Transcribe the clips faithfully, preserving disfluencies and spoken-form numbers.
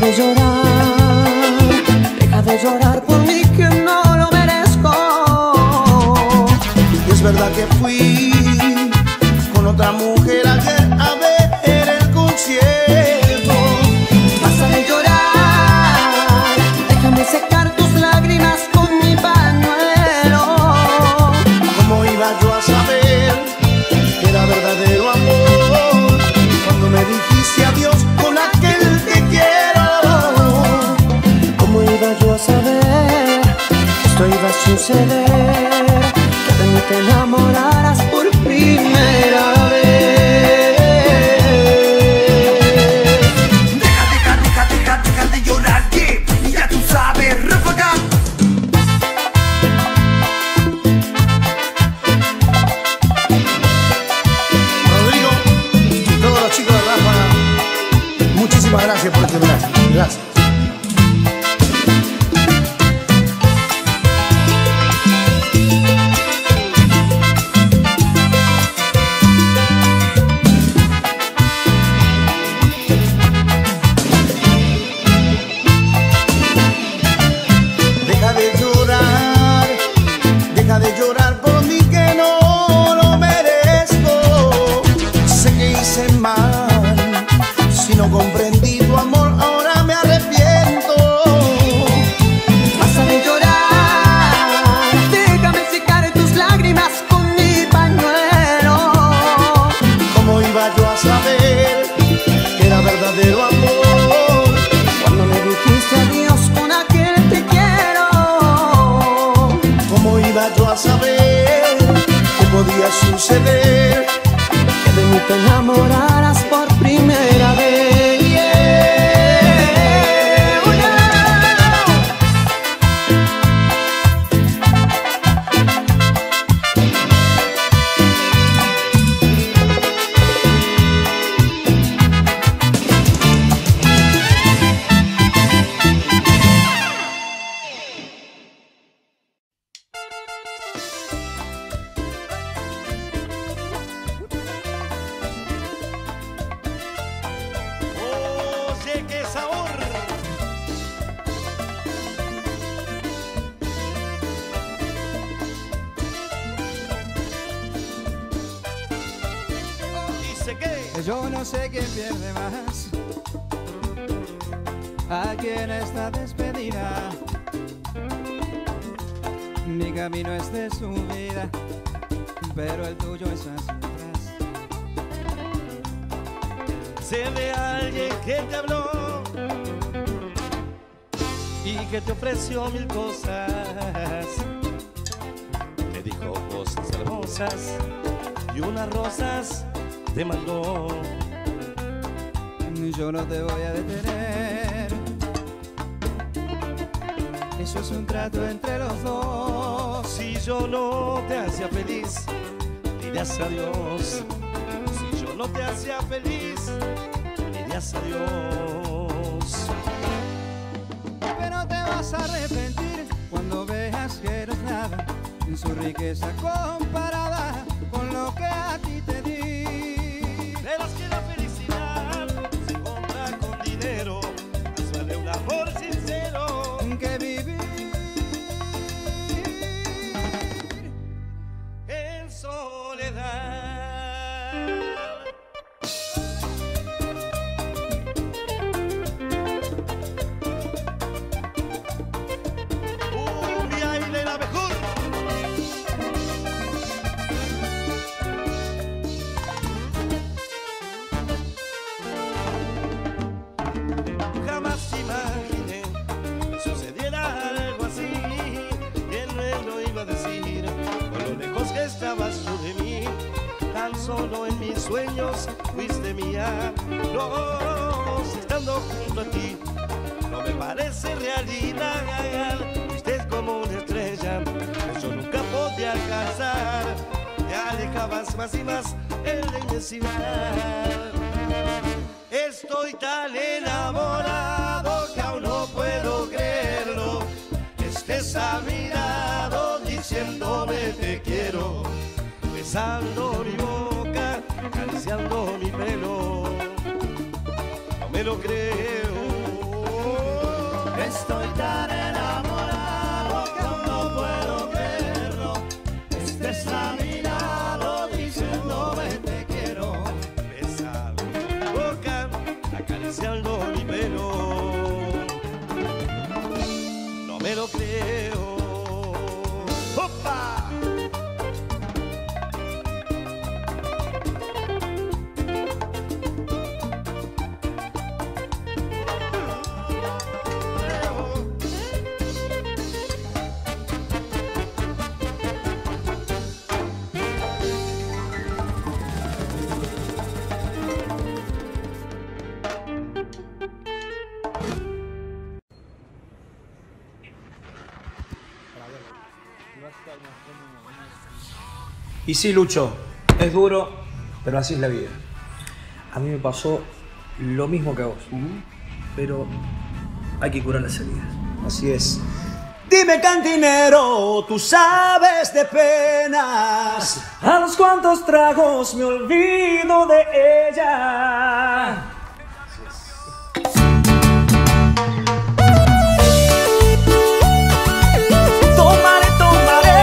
de llorar, deja de llorar por mí que no lo merezco. Y es verdad que fui con otra mujer ayer a ver el concierto. Basta de llorar, déjame secar tus lágrimas con mi pañuelo. ¿Cómo iba yo a saber que era verdadero amor cuando me dijiste adiós con aquel te quiero? ¿Cómo iba yo a saber que esto iba a suceder? Que de mí te enamoraras por primera vez. Deja, deja, deja, deja, deja de llorar, yeah. Y ya tú sabes, ráfaga. Rodrigo y todos los chicos de Ráfaga, muchísimas gracias por este homenaje. Gracias. Deja de llorar, deja de llorar por mí que no lo merezco. Sé que hice mal, si no comprendí tu amor, ahora me arrepiento. Basta de llorar, déjame secar tus lágrimas con mi pañuelo. ¿Cómo iba yo a saber que era verdadero amor Cuando me dijiste adiós con aquel te quiero. ¿Cómo iba yo a saber que podía suceder? Que de mí te enamoraras por primera vez. Yeah. Oh, no. Oye, qué sabor. Dice que Yo no sé quién pierde más aquí en esta despedida. Mi camino es de subida, pero el tuyo es hacia atrás. sé de alguien que te habló y que te ofreció mil cosas. Te dijo cosas hermosas y unas rosas te mandó. Yo no te voy a detener, eso es un trato entre los dos. Si yo no te hacía feliz, dirías adiós. Si yo no te hacía feliz, dirías adiós. Pero te vas a arrepentir cuando veas que no es nada en su riqueza comparada con lo que a ti te di. Verás que la felicidad se compra con dinero, más vale un amor sincero Que vivir en soledad. Cumbia y de la mejor. Jamás imaginé que sucediera algo así. ¿Quién me lo iba a decir? Con lo lejos que estabas tú de mí, tan solo en mis sueños fuiste mía. No, estando junto a ti, no me parece realidad. Fuiste como una estrella que yo nunca podía alcanzar. Te alejabas más y más en la inmensidad. Estoy tan enamorado que aún no puedo creerlo. Estés a mi lado diciéndome te quiero, besando mi boca, acariciando mi pelo. No me lo creo. Estoy tan enamorado que aún no puedo creerlo. Estés a mi lado diciéndome te quiero. Besando mi boca, acariciando mi pelo. No me lo creo. ¡Opa! Y sí, Lucho, es duro, pero así es la vida. A mí me pasó lo mismo que a vos, pero hay que curar las heridas. Así es. Dime, cantinero, tú sabes de penas. A los cuantos tragos me olvido de ella. Tomaré, tomaré.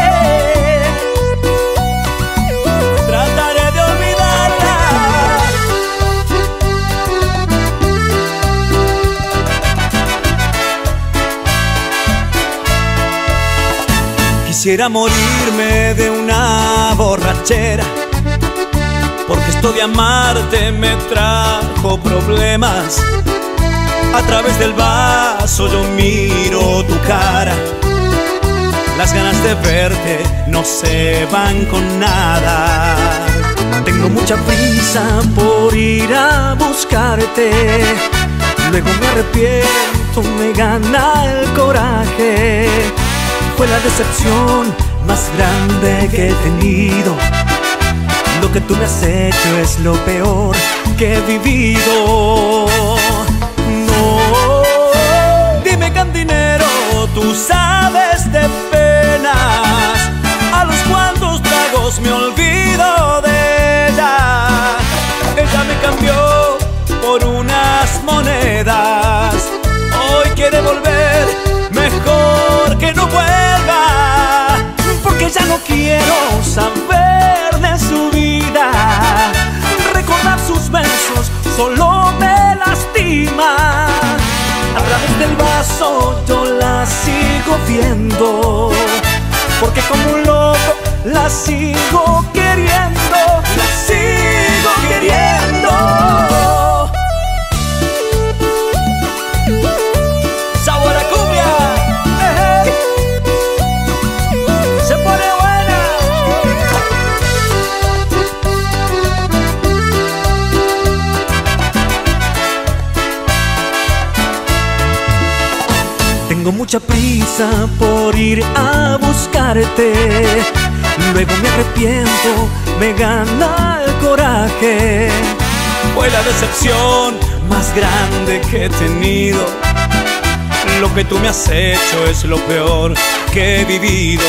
Trataré de olvidarla. Quisiera morirme de una borrachera, porque esto de amarte me trajo problemas. A través del vaso yo miro tu cara, las ganas de verte no se van con nada. Tengo mucha prisa por ir a buscarte, luego me arrepiento, me gana el coraje. Fue la decepción más grande que he tenido. Lo que tú me has hecho es lo peor que he vivido. No, dime, cantinero, tú sabes de penas. A los cuantos tragos me olvido de ella. Ella me cambió por unas monedas. Hoy quiere volver, mejor que no vuelva, porque ya no quiero saber de su vida. Recordar sus besos solo me lastima. A través del vaso yo la sigo viendo, porque como un loco la sigo queriendo, la sigo queriendo. Sabor a cumbia, hey, se pone buena. Tengo mucha prisa por ir a buscarte, luego me arrepiento, me gana el coraje. Fue la decepción más grande que he tenido. Lo que tú me has hecho es lo peor que he vivido.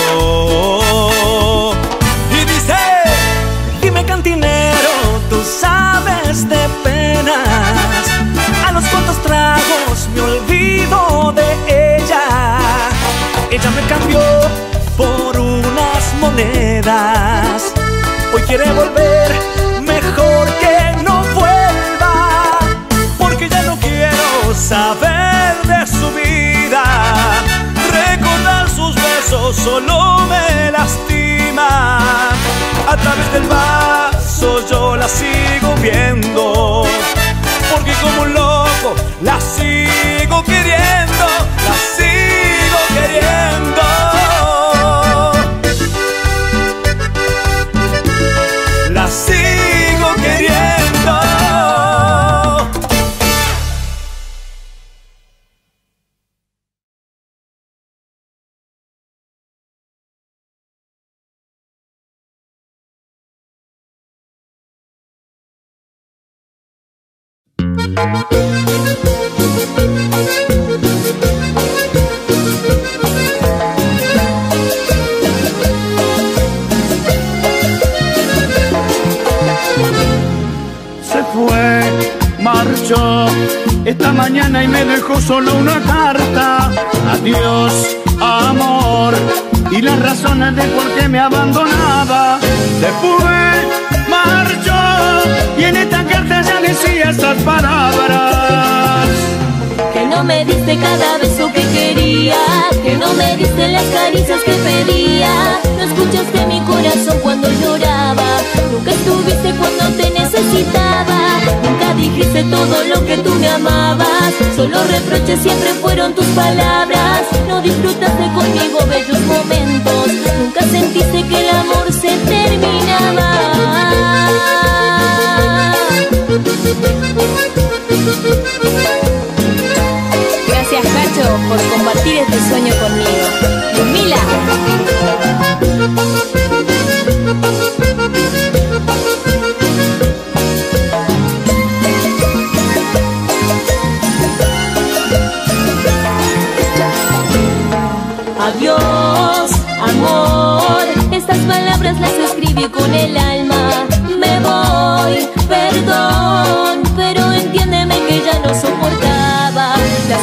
Y dice, dime, cantinero, tú sabes de penas. A los cuantos tragos me olvido de ella. Ella me cambió por unas monedas. Hoy quiere volver, mejor que no vuelva, porque ya no quiero saber de su vida. Recordar sus besos solo me lastima. A través del vaso yo la sigo viendo, porque como un loco la sigo queriendo, la sigo queriendo. La sigo queriendo. Se fue, marchó, esta mañana y me dejó solo una carta. Adiós, amor, y las razones de por qué me abandonaba. Se fue, marchó, y en esta carta ya decía estas palabras. Que no me diste cada beso que quería, que no me diste las caricias que pedía. No escuchaste mi corazón cuando lloraba, nunca estuviste cuando te necesitaba. Nunca dijiste todo lo que tú me amabas, solo reproches siempre fueron tus palabras. No disfrutaste conmigo bellos momentos, nunca sentiste que el amor se terminaba. Gracias, Cacho, por compartir este sueño conmigo. Ludmila. Adiós, amor, estas palabras las escribí con el alma. Me voy, perdón, pero entiéndeme que ya no soportaba la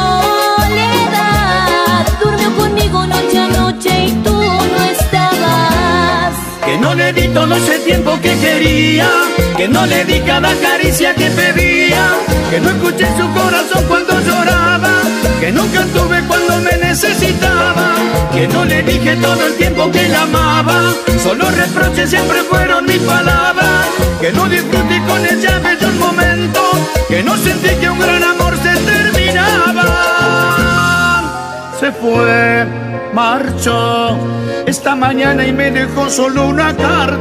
soledad. Durmió conmigo noche a noche y tú no estabas. Que no le di todo ese tiempo que quería, que no le di cada caricia que pedía, que no escuché su corazón cuando lloraba, que nunca tuve cuando me necesitaba, que no le dije todo el tiempo que la amaba, solo reproches siempre fueron mis palabras, que no disfruté con ella bellos momentos, que no sentí que un gran amor se terminaba. Se fue, marchó esta mañana y me dejó solo una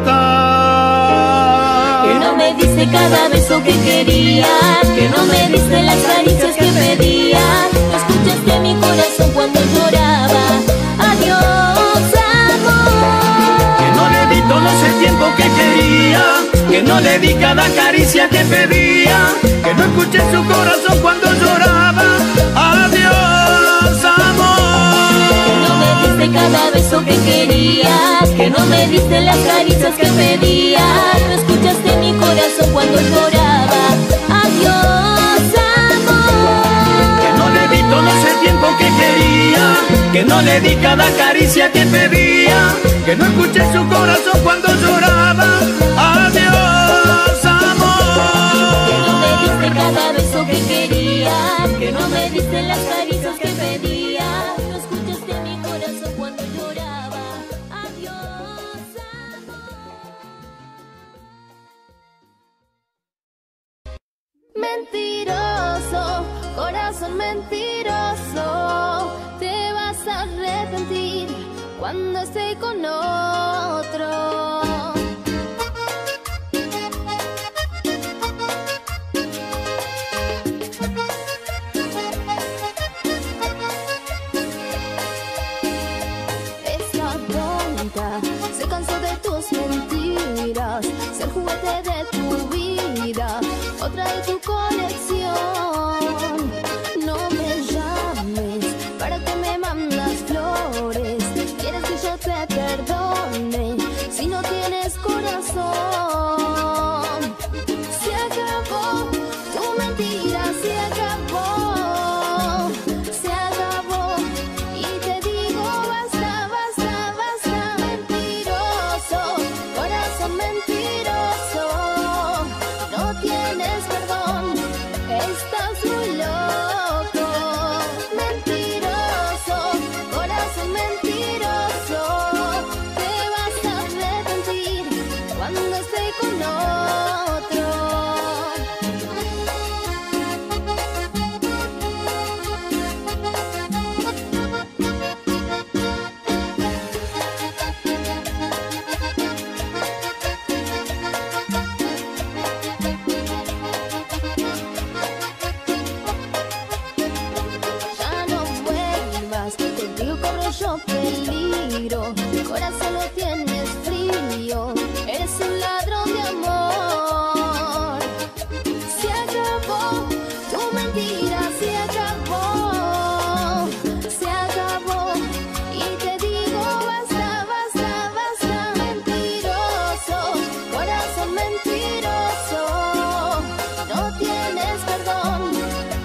carta. Que no me diste cada beso que quería, que no me diste las caricias que pedía. No escuchaste mi corazón cuando lloraba. Adiós, amor. Que no le di todo ese tiempo que quería, que no le di cada caricia que pedía, que no escuché su corazón cuando lloraba. Adiós, amor. Que no me diste cada beso que quería, que no me diste las caricias que pedía. No escuchaste mi corazón cuando lloraba. Adiós, amor. Que no le di todo ese tiempo que quería, que no le di cada caricia que pedía, que no escuché su corazón cuando lloraba. Adiós, amor. Que no me diste cada beso que quería, que no me diste las caricias que pedía. No escuchaste mi corazón cuando lloraba. Adiós, amor. Mentiroso, corazón mentiroso, te vas a arrepentir cuando esté con otro. Esta tonta se cansó de tus mentiras, ser juguete de tu vida, otra de tu colección. No me llames para que me mandas flores, quieres que yo te perdone si no tienes corazón. Se acabó tu mentira, se acabó, se acabó, y te digo basta, basta, basta. Mentiroso, corazón mentiroso, no tienes perdón, estás muy loco. Mentiroso, corazón mentiroso, te vas a arrepentir cuando esté con otro. Ya no vuelvas, contigo corro yo peligro, mi corazón lo tienes frío, eres un ladrón de amor. Se acabó tu mentira, se acabó, se acabó, y te digo basta, basta, basta. Mentiroso, corazón mentiroso, no tienes perdón,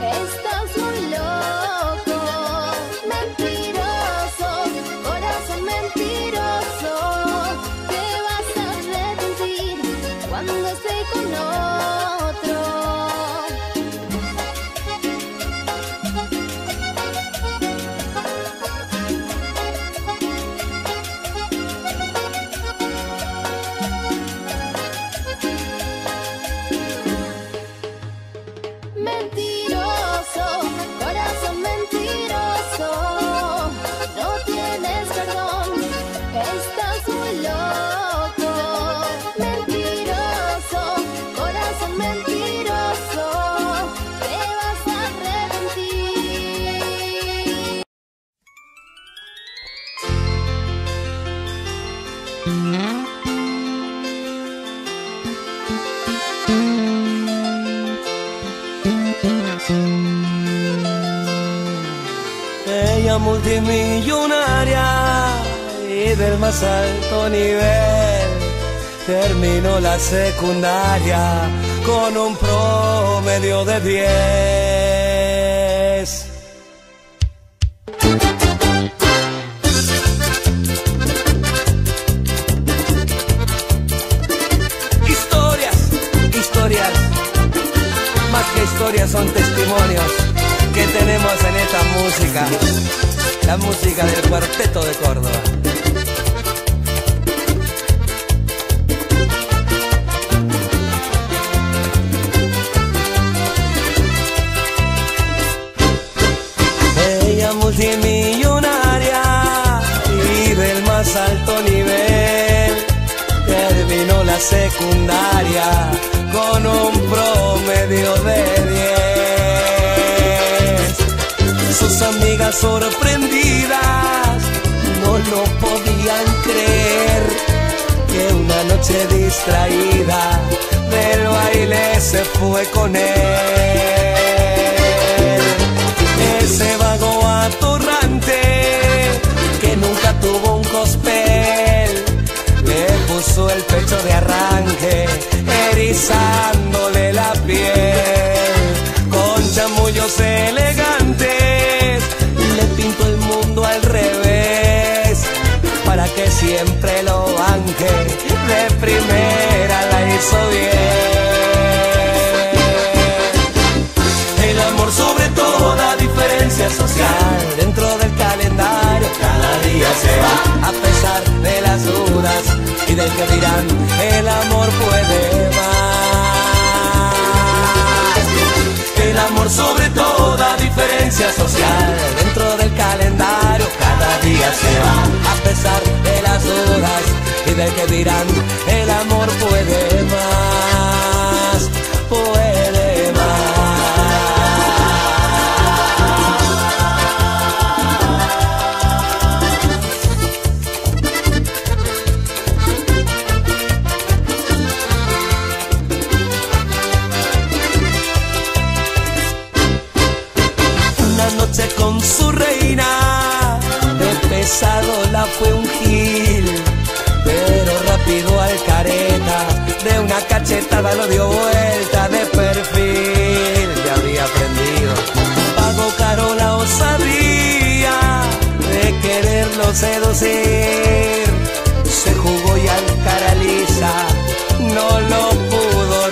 ella multimillonaria y del más alto nivel, terminó la secundaria con un promedio de diez. Historias, historias, más que historias son testimonios que tenemos en esta música, la música del Cuarteto de Córdoba. Ella multimillonaria y del más alto nivel, terminó la secundaria con un promedio de diez. Sus amigas sorprendidas no lo podían creer, que una noche distraída del baile se fue con él. Ese vago atorrante que nunca tuvo un cospel, le puso el pecho de arranque, erizándole la piel. Con chamullos elegantes le pintó el mundo al revés, para que siempre lo banque, de primera la hizo bien. El amor sobre toda diferencia social, dentro del calendario cada día se va, a pesar de las dudas y del que dirán, el amor puede más. El amor sobre toda diferencia social, dentro del calendario cada día se va, a pesar de las dudas y del que dirán, el amor puede más, puede más. Noche con su reina, de pesado la fue un gil, pero rápido al careta, de una cachetada lo dio vuelta de perfil. Ya había aprendido, pagó caro la osadía de quererlo seducir, se jugó y al cara lisa no lo pudo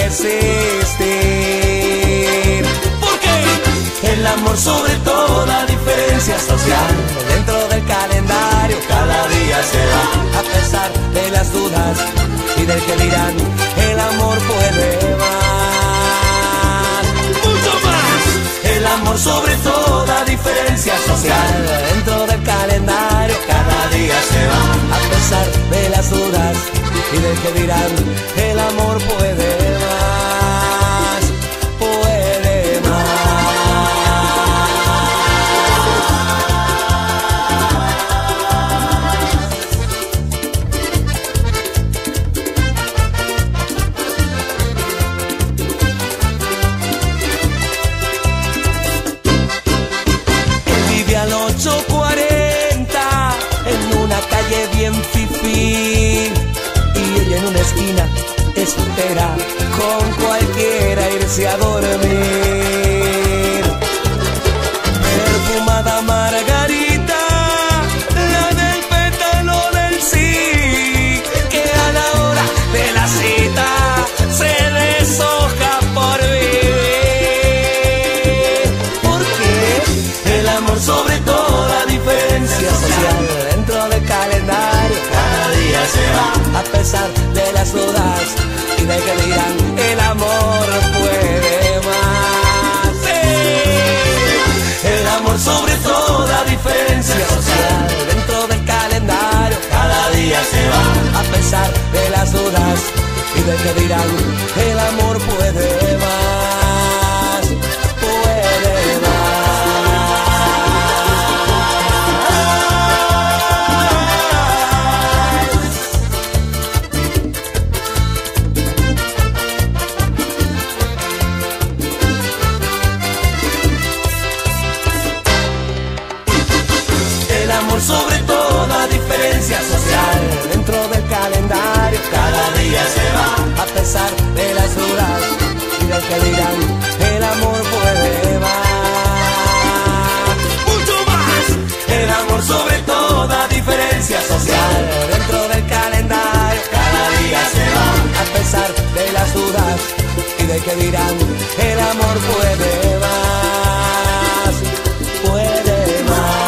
resistir. El amor sobre toda diferencia social, dentro del calendario cada día se va, a pesar de las dudas y del que dirán, el amor puede más, mucho más. El amor sobre toda diferencia social, dentro del calendario cada día se va, a pesar de las dudas y del que dirán, el amor puede más, puede más. ocho cuarenta en una calle bien fifí, y ella en una esquina espera con cualquiera irse a dormir. Perfumada margarita, la del pétalo del sí, que a la hora de la cita se deshoja por vivir. Porque el amor sobre toda diferencia social, dentro del calendario cada día se va, a pesar de las dudas y de que dirán, el amor puede más. Sí. El amor sobre toda diferencia social, dentro del calendario cada día se va, a pesar de las dudas y de que dirán, el amor puede más, puede más. pesar de las dudas y del que dirán, el amor puede más. Mucho más. El amor sobre toda diferencia social. Dentro del calendario cada día se va. A pesar de las dudas y del que dirán, el amor puede más. Puede más.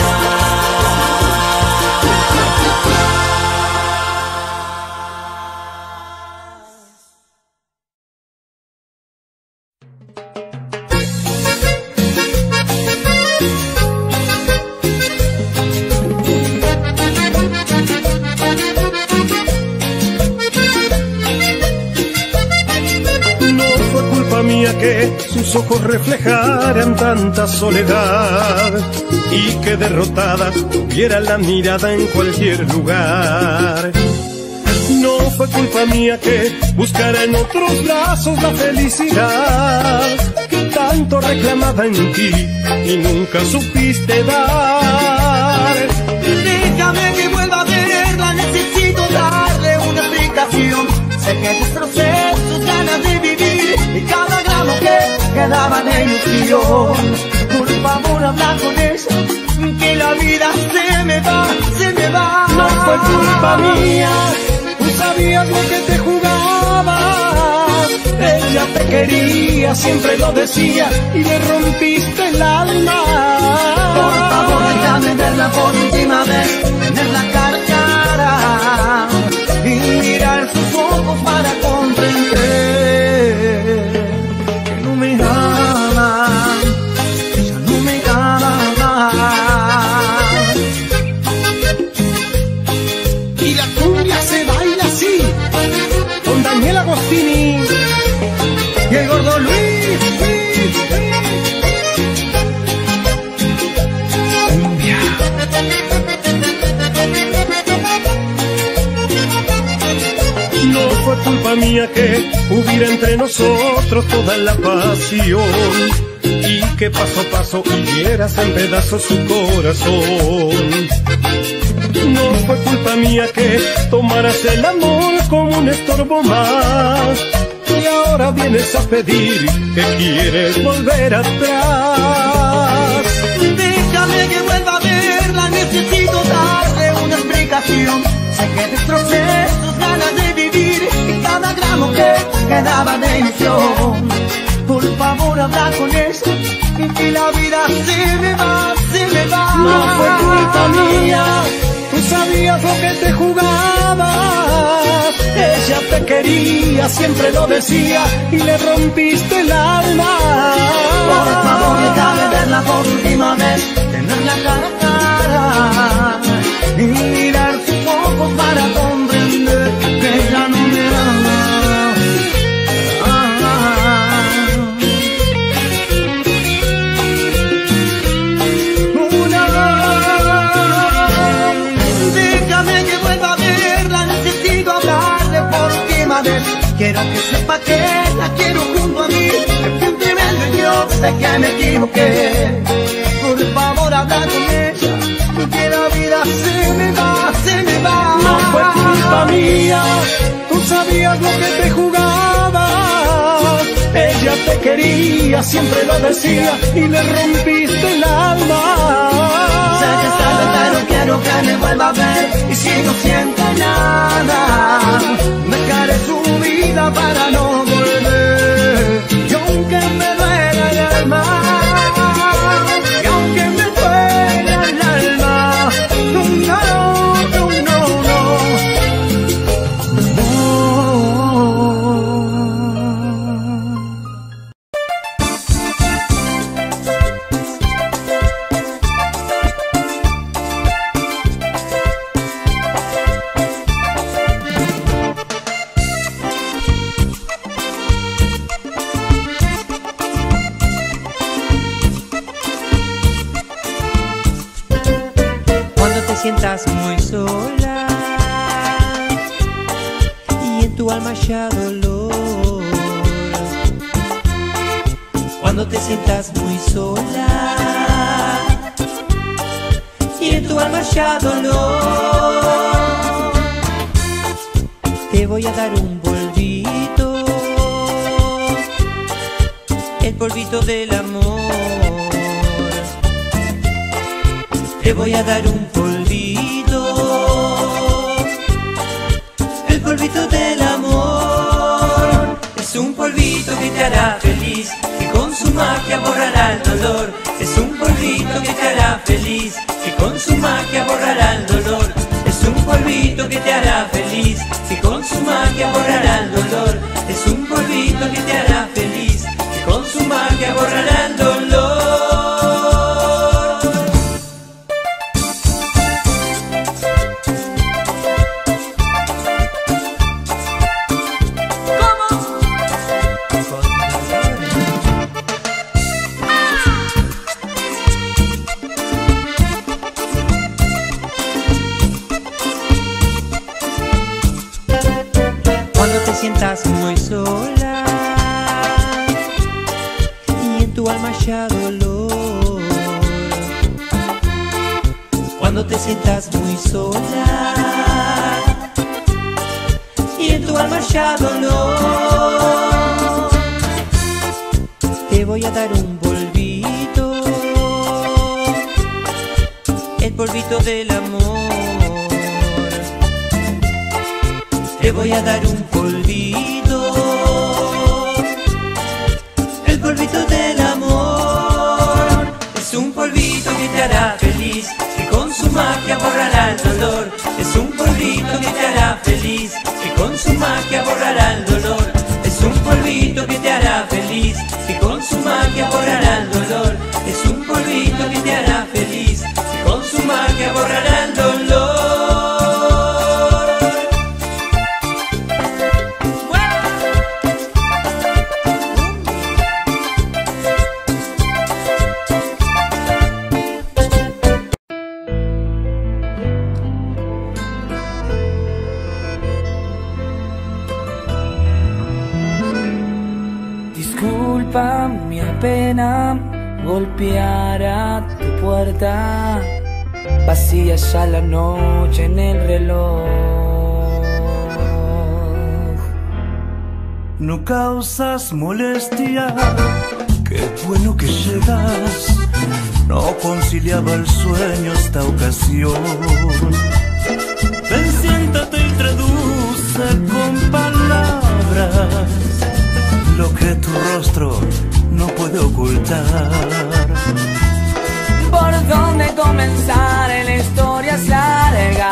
Que sus ojos reflejaran tanta soledad y que derrotada tuviera la mirada en cualquier lugar. No fue culpa mía que buscara en otros brazos la felicidad que tanto reclamaba en ti y nunca supiste dar. Déjame que vuelva a verla, necesito darle una explicación. Sé que destrocé sus ganas de vivir y cada gramo que quedaba de ilusión. Por favor habla con ella, que la vida se me va, se me va. No fue culpa mía, tú sabías lo que te jugabas. Ella te quería, siempre lo decía, y le rompiste el alma. Por favor déjame verla por última vez, tenerla cara a cara y mirar sus ojos para comprender que no me ama, ella no me ama. Y la cumbia se baila así, con Daniel Agostini y el gordo Luis. Cumbia. No fue culpa mía que hubiera entre nosotros toda la pasión y que paso a paso hieras en pedazos su corazón. No fue culpa mía que tomaras el amor como un estorbo más y ahora vienes a pedir que quieres volver atrás. Déjame que vuelva a verla, necesito darle una explicación. Sé que destrocé sus ganas de vivir y cada gramo que quedaba de ilusión. Por favor habla con ella, que la vida se me va, se me va. No fue culpa mía, tú sabías lo que te jugabas. Ella te quería, siempre lo decía, y le rompiste el alma. Por favor déjame verla por última vez, tenerla cara a cara y mirar sus ojos para comprender que ella no me ama. Déjame que vuelva a verla, necesito hablarle por última vez. Quiero que sepa que la quiero junto a mí, que fui un tremendo y yo sé que me equivoqué. Por favor habla con ella, que la vida se me va, se me va. No fue culpa mía, tú sabías lo que te jugabas. Ella te quería, siempre lo decía, y le rompiste el alma. Sé que es tarde, pero quiero que me vuelva a ver. Y si no siento nada, dejaré su vida para no volver. Y aunque me duela el alma, y aunque me duela el alma, no, no, no, no, no, no. Sientas muy sola y en tu alma ya dolor. Cuando te sientas muy sola y en tu alma ya dolor, te voy a dar un polvito polvito del amor. Te voy a dar un polvito, el polvito del amor. Es un polvito que te hará feliz, que con su magia borrará el dolor. Es un polvito que te hará feliz, que con su magia borrará el dolor. Es un polvito que te hará feliz, que con su magia borrará el dolor. Es un polvito que te hará feliz, que con su magia borrará el dolor. Sientas muy sola y en tu alma ya dolor. Cuando te sientas muy sola y en tu alma ya dolor, te voy a dar un polvito, el polvito del amor. Te voy a dar un polvito, el polvito del amor. Es un polvito que te hará feliz, que con su magia borrará el dolor. Es un polvito que te hará feliz, que con su magia borrará el dolor. Es un polvito que te hará feliz, que con su magia borrará el dolor. Es un polvito que te hará feliz, que con su magia borrará el dolor. Disculpa mi pena golpear a tu puerta, vacía ya la noche en el reloj. No causas molestia, qué bueno que llegas. No conciliaba el sueño esta ocasión. Ven, siéntate y traduce con palabras lo que tu rostro no puede ocultar. ¿Por dónde comenzar? La historia es larga.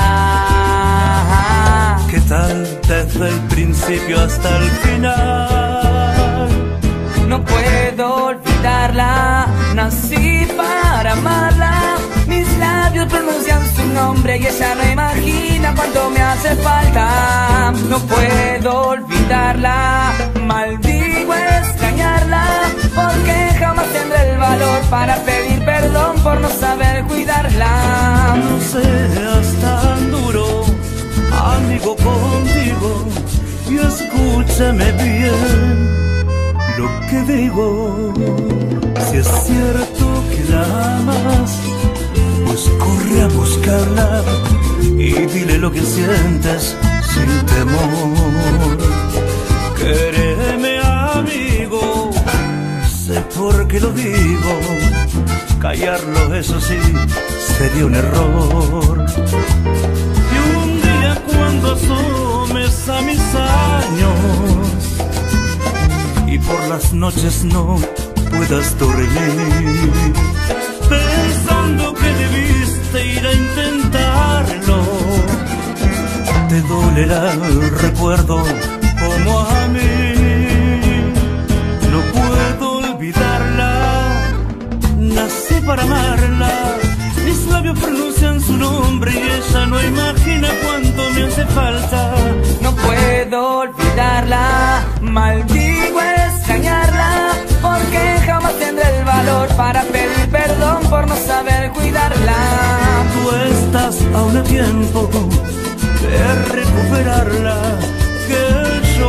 ¿Qué tal desde el principio hasta el final? No puedo olvidarla, nací para amarla. Mis labios pronuncian su nombre y ella no imagina cuánto me hace falta. No puedo olvidarla, maldigo extrañarla, porque jamás tendré el valor para pedir perdón por no saber cuidarla. No seas tan duro, amigo, contigo, y escúchame bien lo que digo. Si es cierto que la amas, pues corre a buscarla y dile lo que sientes sin temor. Quéreme, amigo, sé por qué lo digo. Callarlo, eso sí, sería un error. Y un día cuando asomes a mis años y por las noches no puedas dormir, pensando que debiste ir a intentarlo, te dolerá el recuerdo como a mí. No puedo olvidarla, nací para amarla. Mis labios pronuncian su nombre y ella no imagina cuánto me hace falta. No puedo olvidarla, maldigo extrañarla, porque jamás tendré el valor para pedir perdón por no saber cuidarla. Tú estás aún a tiempo de recuperarla, que yo,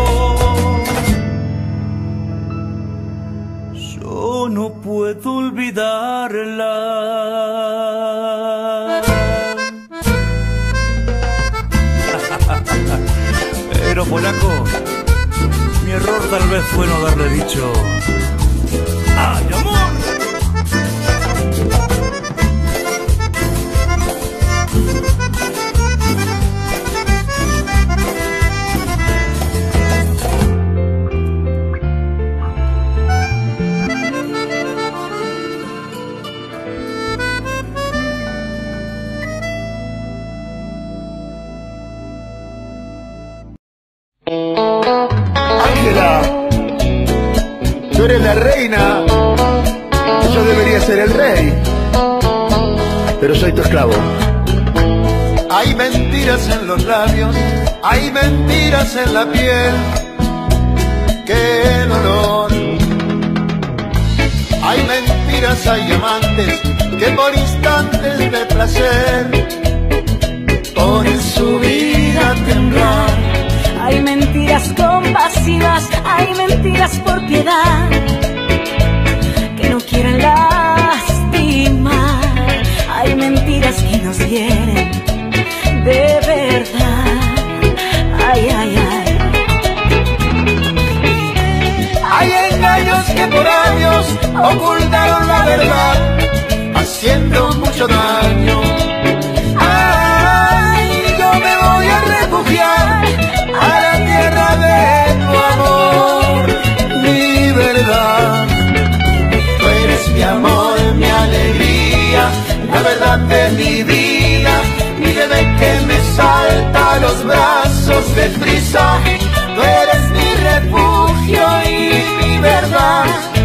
yo no puedo olvidarla. Pero polaco, mi error tal vez fue no haberle dicho ¡Ay, amor! Ángela, tú eres la reina, yo debería ser el rey, pero soy tu esclavo. Hay mentiras en los labios, hay mentiras en la piel, qué dolor. Hay mentiras, hay amantes que por instantes de placer ponen su vida a temblar. Hay mentiras compasivas, hay mentiras por piedad, que no quieren lastimar. Hay mentiras que nos hieren de verdad. Ay, ay, ay. Hay engaños que por años ocultaron la verdad, haciendo mucho daño. Ay, yo me voy a refugiar a la tierra de tu amor, mi verdad. Tú eres mi amor, mi alegría, la verdad de mi vida, mi bebé que me salta a los brazos de prisa. Tú eres mi refugio y mi verdad.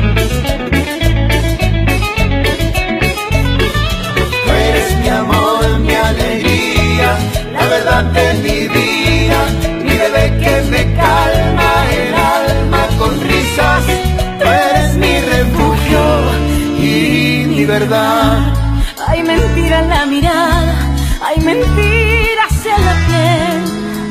Tú eres mi amor, mi alegría, la verdad de mi vida, mi bebé que me calma el alma con risas. Tú eres mi refugio y mi verdad. Hay mentira en la mirada, hay mentiras en la piel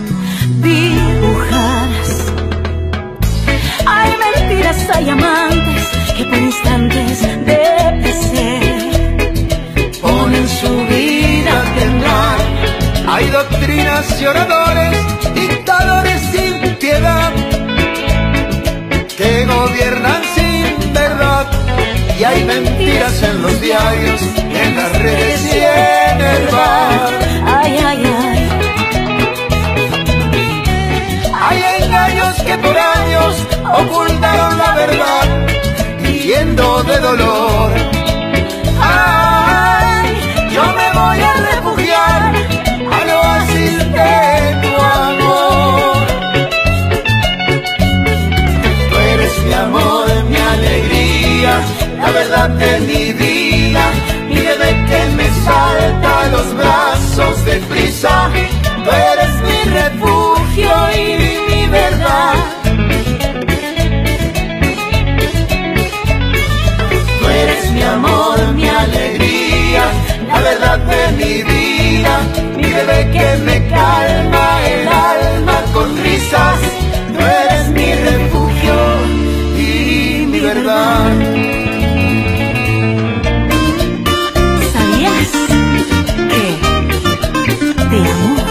dibujadas. Hay mentiras, hay amantes que por instantes de placer ponen su vida a temblar. Hay doctrinas y oradores, dictadores sin piedad, que gobiernan sin verdad. Y hay mentiras en los diarios, en las redes y en el bar. Ay, ay, ay. Hay engaños que por años ocultaron la verdad, hiriendo de dolor. Ay, yo me voy a refugiar al oasis de tu amor. Tú eres mi amor, mi alegría, la verdad de mi vida, mi bebé que me salta a los brazos de prisa. Tú eres mi refugio y mi verdad. Tú eres mi amor, mi alegría, la verdad de mi vida, mi bebé que me calma el alma con risas. Tú eres mi refugio y mi verdad. ¿Sabías que te amo?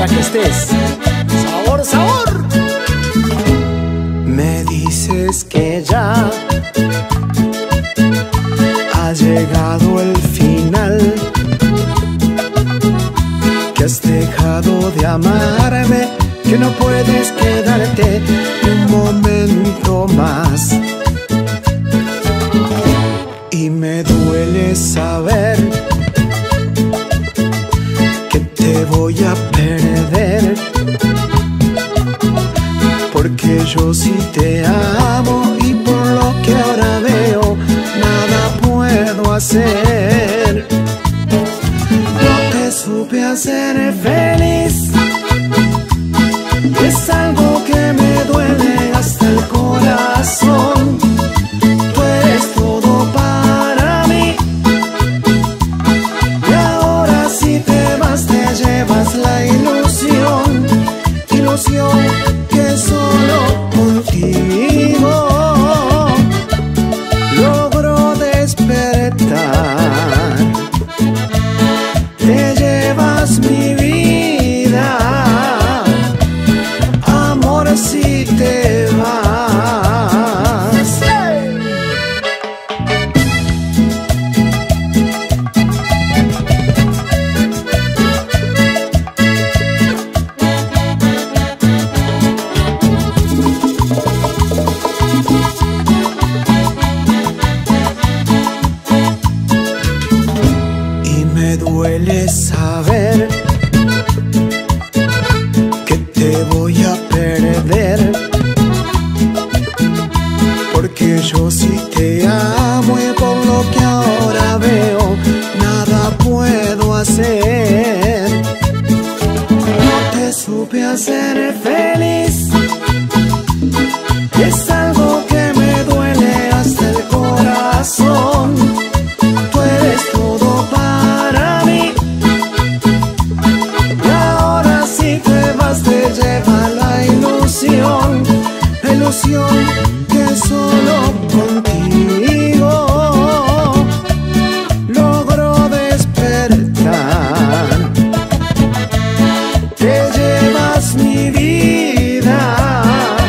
quiera que estés. Sabor, sabor. Me dices que ya ha llegado el final, que has dejado de amarme, que no puedes quedarte un momento más. Y me duele saber que te voy a perder, porque yo sí te amo y por lo que ahora veo nada puedo hacer. No te supe hacer feliz, es algo que me duele hasta el corazón. Tú eres todo para mí y ahora si te vas te llevas la ilusión, ilusión que solo contigo logro despertar. Te llevas mi vida, amor, si te vas. Y me duele saber que te voy a perder, porque yo sí te amo y por lo que ahora veo nada puedo hacer. No te supe hacer feliz, es algo que me duele hasta el corazón. Tú eres todo para mí y ahora si te vas te lleva la ilusión, la ilusión que solo contigo logro despertar. Te llevas mi vida,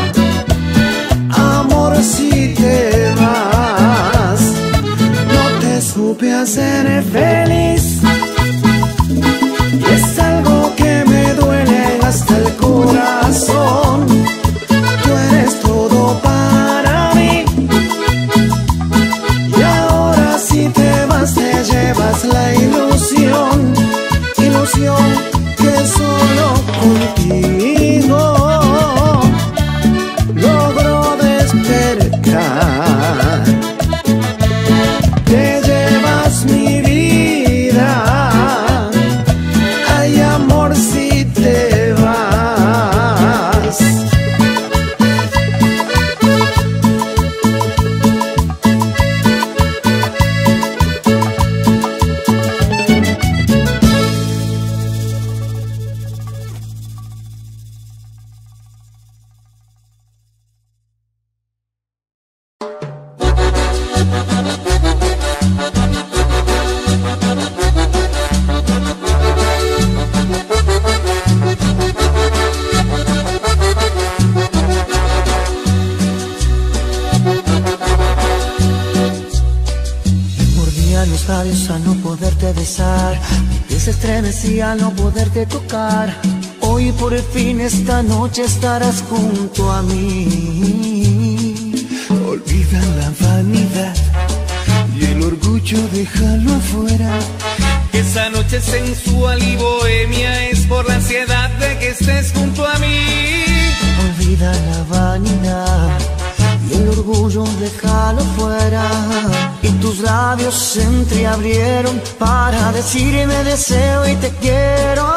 amor, si te vas. No te supe hacer feliz, es algo que me duele hasta el corazón. Tú eres todo para mí y ahora si te vas te llevas la ilusión, ilusión que solo contigo logro despertar. Te llevas mi vida, ay, amor, si te vas. Mordía los labios al no poderte besar, mi piel se estremecía al no poderte tocar. Hoy por fin esta noche estarás junto a mí. Olvida la vanidad y el orgullo, déjalo afuera. Esa noche sensual y bohemia es por la ansiedad de que estés junto a mí. Olvida la vanidad y el orgullo, déjalo fuera. Y tus labios se entreabrieron para decirme deseo y te quiero.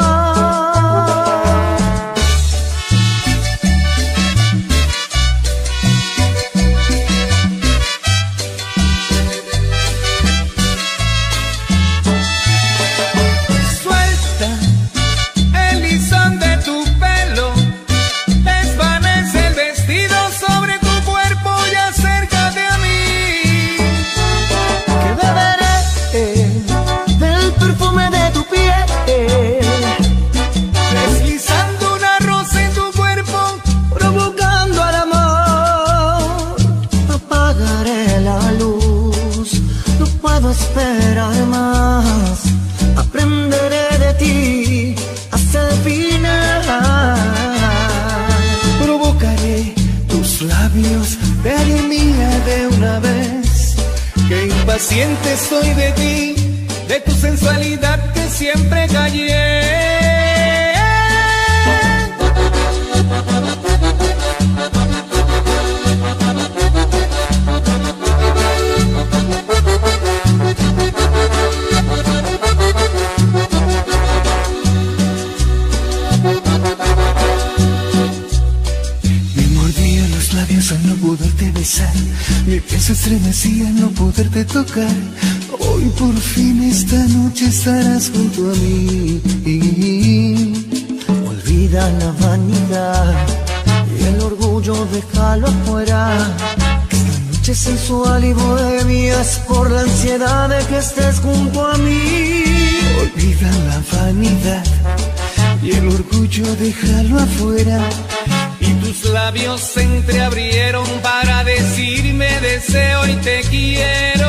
labios te haré mía de una vez. Que impaciente estoy de ti, de tu sensualidad que siempre callé. Al no poderte besar, mi piel se estremecía al no poderte tocar. Hoy por fin esta noche estarás junto a mí. Olvida la vanidad y el orgullo, déjalo afuera. Esta noche sensual y bohemia es por la ansiedad de que estés junto a mí. Olvida la vanidad y el orgullo, déjalo afuera. Y tus labios se entreabrieron para decirme deseo y te quiero.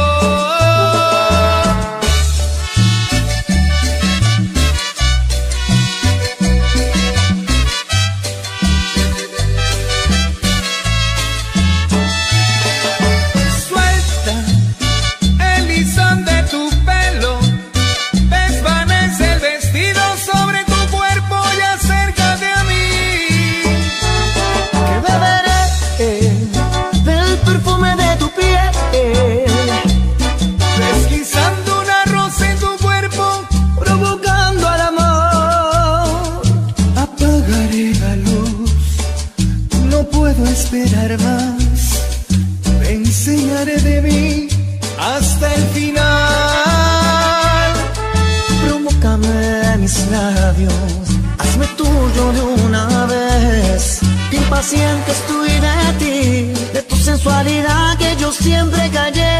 Suelta el lizón de tu pelo, desvanece el vestido sobre tu cuerpo y acércate a mí. Del perfume de tu piel, deslizando una rosa en tu cuerpo, provocando al amor. Apagaré la luz, no puedo esperar más. Te enseñaré de mí hasta el final. Provócame mis labios, hazme tuyo de una vez. Que impaciente estoy de ti, de tu sensualidad que yo siempre callé.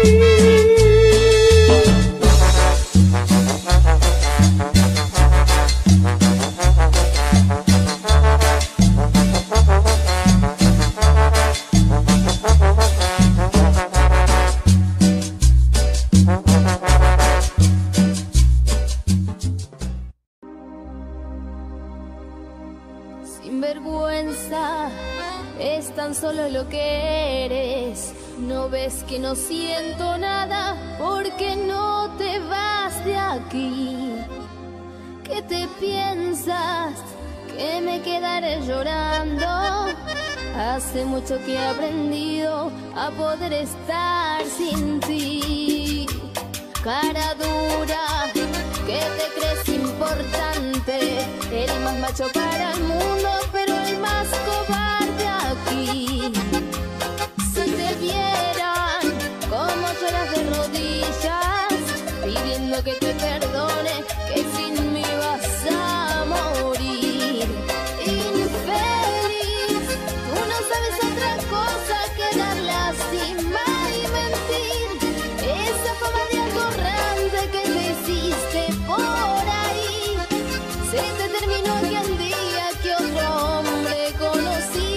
Sin vergüenza, es tan solo lo que eres. No ves que no siento nada porque no te vas de aquí. ¿Qué te piensas? Que me quedaré llorando. Hace mucho que he aprendido a poder estar sin ti. Cara dura, que te crees importante, el más macho para el mundo, pero el más cobarde aquí. Si te vieran como lloras de rodillas, pidiendo que te perdone, que sin mí vas a morir. Infeliz, tú no sabes otra cosa que dar lástima y mentir. Esa fama de atorrante que te hiciste por ahí, se te terminó aquel día que otro hombre conocí.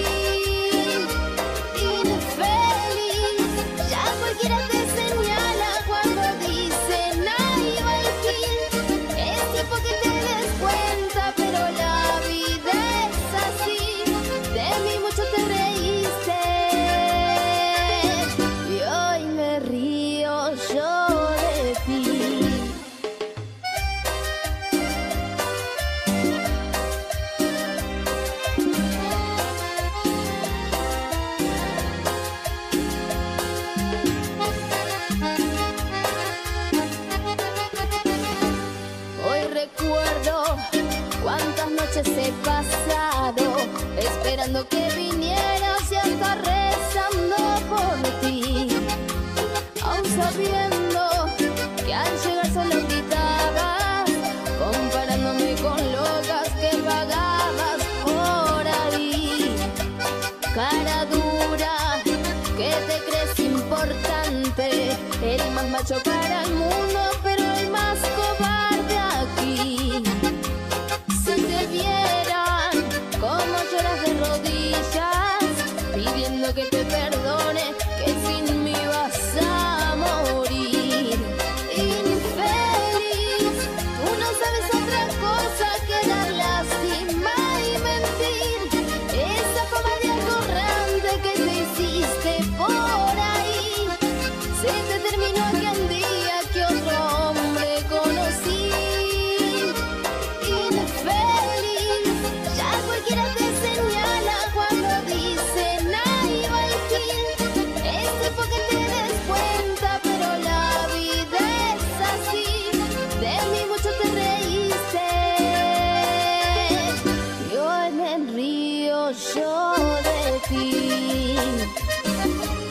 Infeliz, ya cualquiera te señala cuando dicen ahí va el fin. Es tiempo que te des cuenta, pero la vida es así. De mí mucho te reíste y hoy me río yo de ti. Hoy recuerdo cuántas noches he pasado esperando que vinieras y hasta rezando por ti, aún sabiendo que al llegar solo gritabas, comparándome con locas que pagabas por ahí. Cara dura, que te crees importante, el más macho para el mundo, pero el más cobarde aquí. Si te vieran como lloras de rodillas, pidiendo que te perdone, que sin mí vas a morir. me río yo de ti.